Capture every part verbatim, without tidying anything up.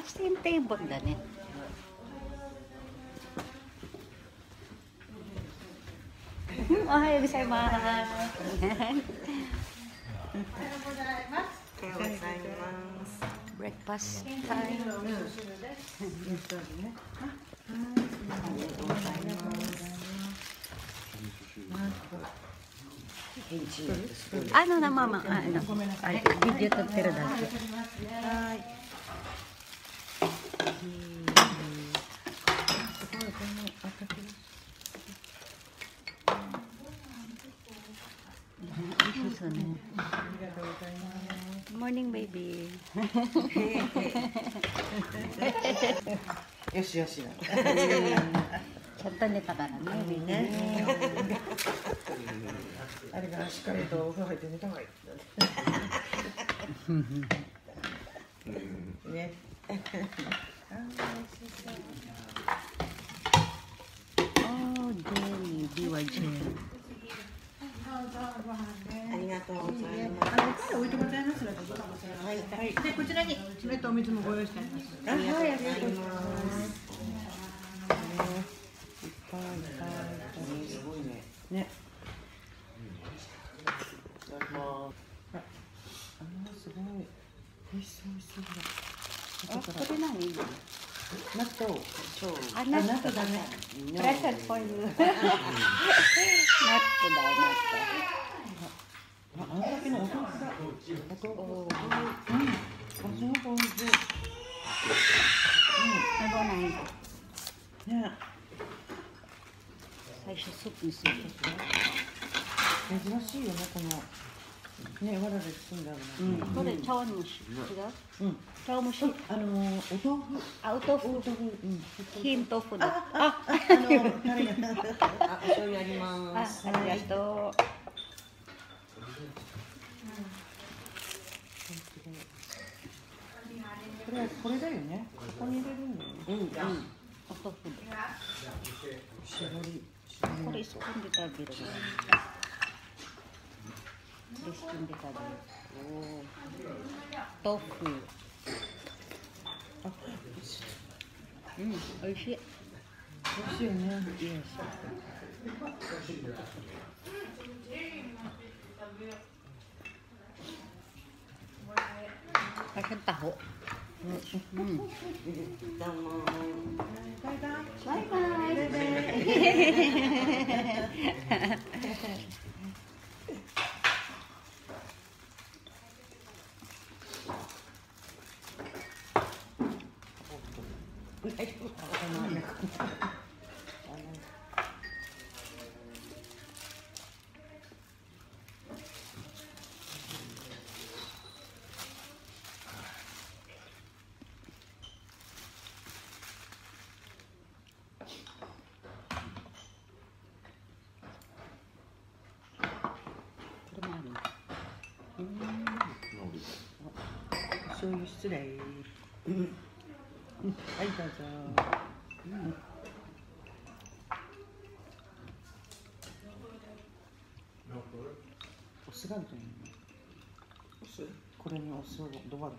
あ、same table だね。おはようございます。おはようございます。おはようございます。ブレックファストタイム。ありがとうございます。あの生まあのあれビデオ撮ってるだけ。はい。Morning, baby. よしよし。 ちゃんと寝たからね。ね。 あれがしっかりとお風呂入って寝た方がいい。ね。 Oh, Jenny, D Y J. ありがとうございます。 置いてございます。 はいはい。 でこちらに冷たいお水もご用意してあります。 あ、はい、ありがとうございます。いっぱいいっぱい。すごいね。ね。いただきます。あ、すごい。美味しそう美味しそうだ。 あ、これ何？ 納豆。 あ、納豆だね。Present for you. 納豆だ、納豆。 あ、あんだけのお豆腐だ。お豆腐。うん。あ、すごく美味しい。 うん。食べない。 ね。 最初スープにする。 珍しいよね、この。ね、わらで包んだの。 うん。これ茶碗蒸し。違う？うん。茶碗蒸し。 あのお豆腐。 あ、お豆腐。 お豆腐。うん。 金豆腐だ。 あ、あ、あのタレが。あ、お醤油あります。 あ、ありがとう。 これこれだよね。ここに入れるんだよね。 うんうん。お豆腐。 絞り。 これスプーンで食べる。これスプーンで食べる。おお。豆腐。 あ、 うん、美味しい。 美味しいよね。 いいです。Pakai tahu. Hmm. Bye bye. 醤油失礼。はい、どうぞ。お酢があるといいね。お酢？これにお酢をドバドバ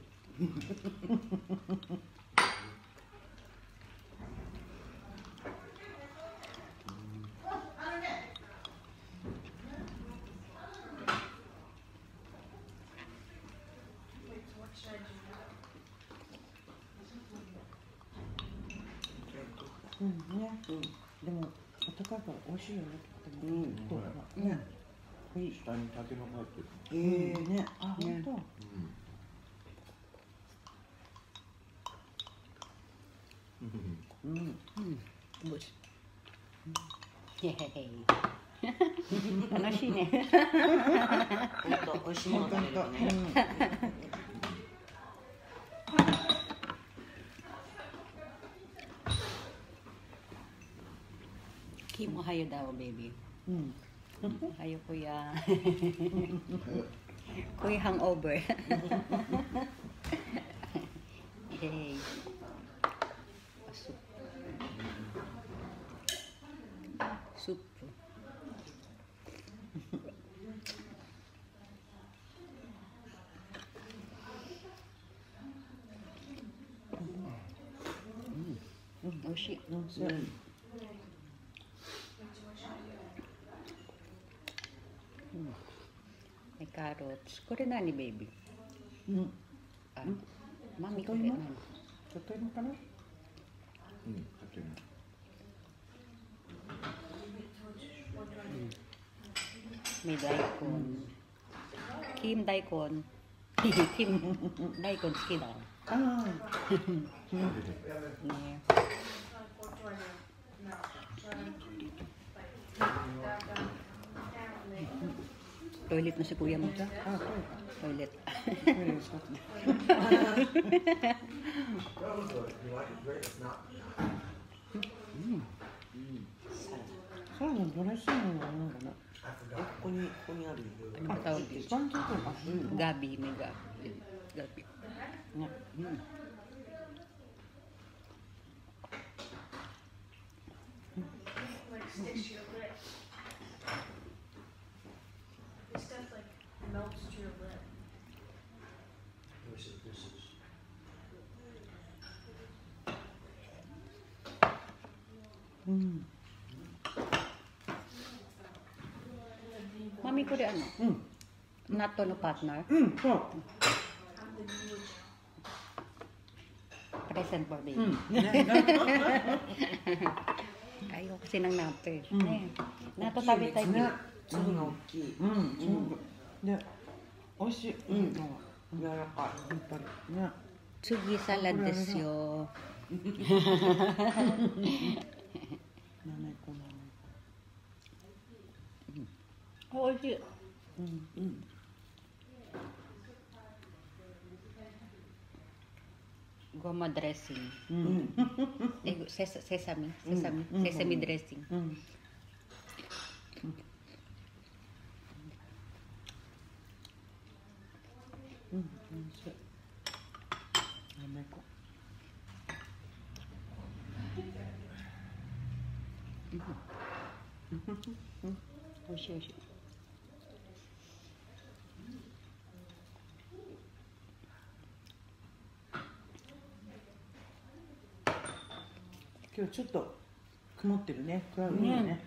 と。うんね、うん、でも温かいから美味しいよね。うん、どうかな。ね。下にタケノコ入ってる。ええね、あ、本当。うん。うん。うん。 美味しい。へへへ。楽しいね。 本当、美味しいもの食べるね。 Kim, ohayo daw, baby. Hmm. Ohayo, kuya. Kuya hangover. Hey. Soup. Soup. 美味しい。 美味しい。 May carrots.これ何ベイビー？ うん。 あ、マミこれ何？ 里芋かな？ うん、里芋。 May daikon. Kim daikon. Kim daikon ski daw. ああ。 ね。Toilet na si kuya mo. あ、トイレ Toilet. か。トイレしたね。サラダのドレッシングはなんかな。 ここに、ここにある。 Ano tawag dito? 一番ついてるか。 Gabi, may gabi. Gabi. ね。 Mm. Like sticks to your lip. This stuff like melts to your lip. This is, this is. うん。 Mami ko di ano? うん。 Natto no partner. うん、そう。 Present for baby. うん。ね。 Ayaw kasi ng natto eh. Mm. Eh, Natto sabi tayo. ね。 粒が大きい。 うん、うん。で、美味しい。 うん柔らかい。やっぱり。ね。 Tsugi salad desu yo. なめこなめこ。 Oh, shit. うん。うん。 Goma dressing. うん。 Eh, ses sesame. Sesame. Mm. Sesame dressing. うん。うん、美味しい。なめこ。 Oh, shit, shit. 今日ちょっと曇ってるね。クラウドいいね。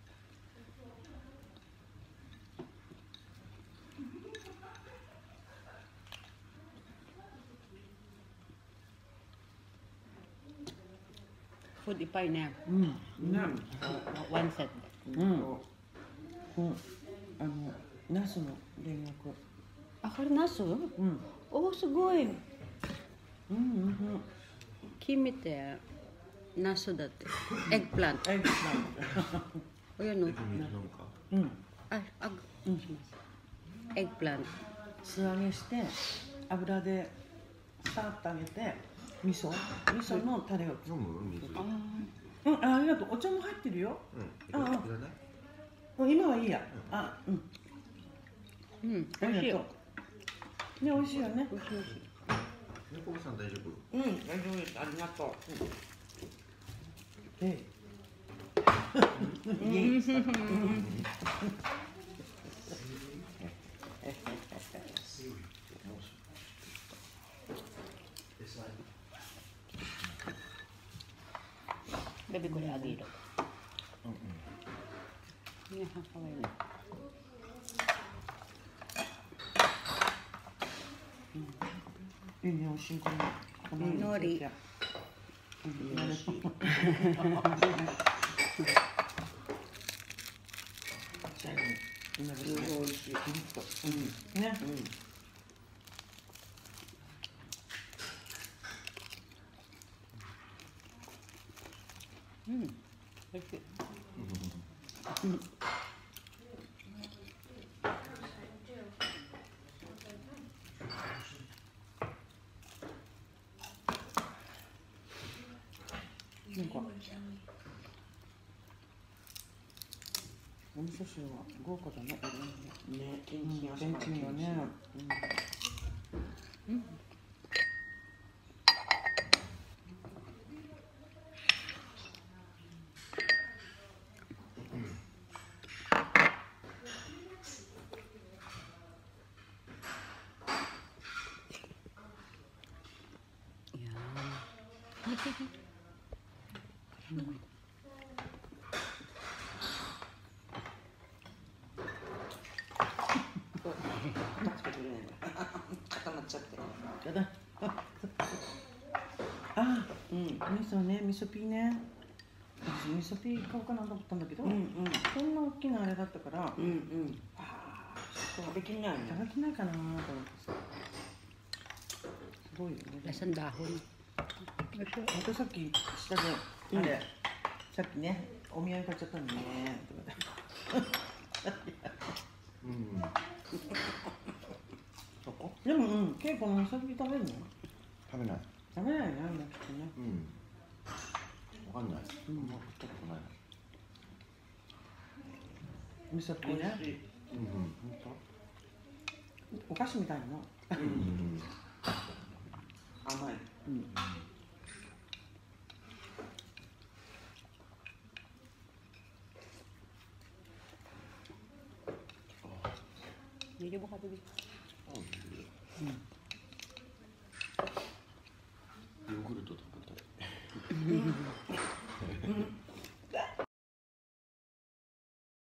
Food ipay na. うん。ね。 One set. うん。うん。あの、ナスの田楽。 Ah,これナス? うん。 Oh, すごい. うん、うん、 Kim ite. Naso dati. Eggplant. エッグプ O yan o. 水飲むか。 ラント。うん。 Ay, ag. Eggplant. 素揚げして油でさーっと揚げて味噌味噌のタレを飲む水。 あうんあありがとうお茶も入ってるようん。いらああない。 うん今はいいやあうんーうん、 ありがと美味しいよ。 うね美味しいよね美味しい美味しい。 猫さん大丈夫。 うん大丈夫ですありがとうえいイエイ Baby ko yung agilo. Ini hakawin na. いいねおしんこの海苔うんなるほど最後に今ですね美味しい。 ピリッとうんねうん、美味しい。 なんかお味噌汁は豪華だね。 ね、天うん、 気が天気がね。 Yan. 固まっちゃってやだあ、うん、味噌ね、味噌ピーね。私味噌ピー買おうかなと思ったんだけど、うんうん、こんな大きなあれだったから、うんうん、ああ、ちょっと食べきれないね。食べきれないかなと思ってさ。すごいよね。 Lasang dahon. あとさっき下で、あれ、さっきね、お土産買っちゃったんだね。 うん。そこ？ でも、うん、結構味噌ピー食べるの？ 食べない。 食べないよね、きっとね。 うん。わかんない。うん、食ったことない。 味噌ピーね。 うんうん。本当？ お菓子みたいな。 うんうん。 甘い。うん。 Medyo buka tubig. ヨーグルト食べたい。